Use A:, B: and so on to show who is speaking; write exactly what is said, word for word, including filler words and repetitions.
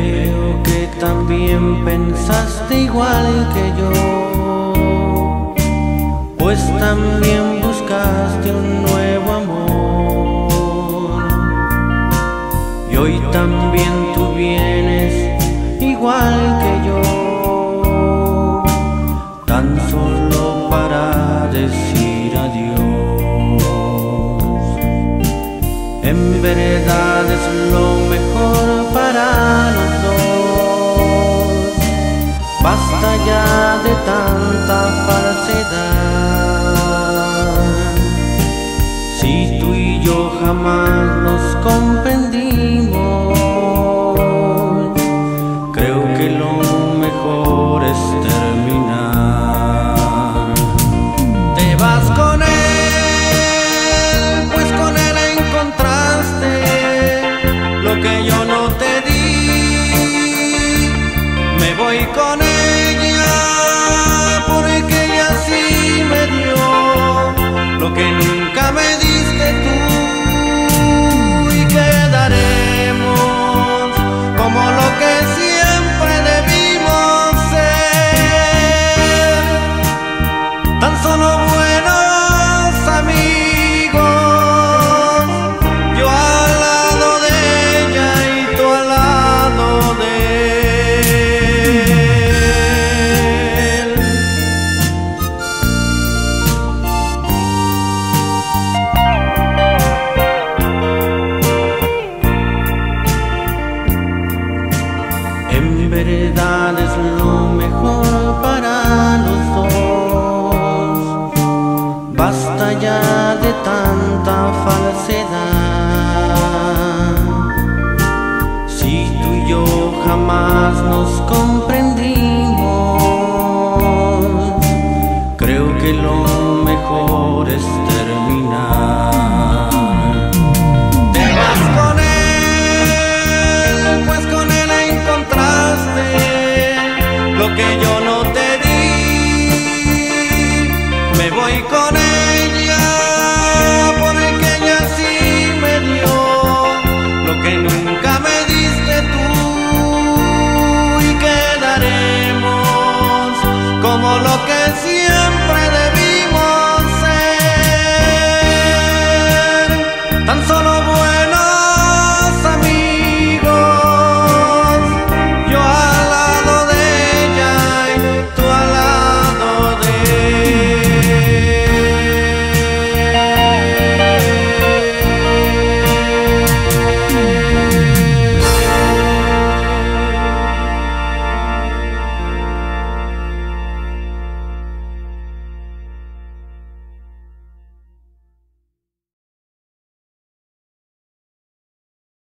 A: Veo que también pensaste igual que yo, pues también buscaste un nuevo amor. Y hoy también tú vienes igual que yo, tan solo para decir adiós. En verdad es lo mejor para los dos. Basta ya de tanta falsedad. Si tú y yo jamás nos comprendimos, creo que lo mejor es terminar. Te vas con él, pues con él encontraste lo que yo no te di. Me voy con ella porque ella sí me dio lo que nunca me diste tú. Y quedaremos como lo que siempre debimos ser, tan solo buenos amigos, yo al lado de ella y tú al lado de él. En verdad es lo mejor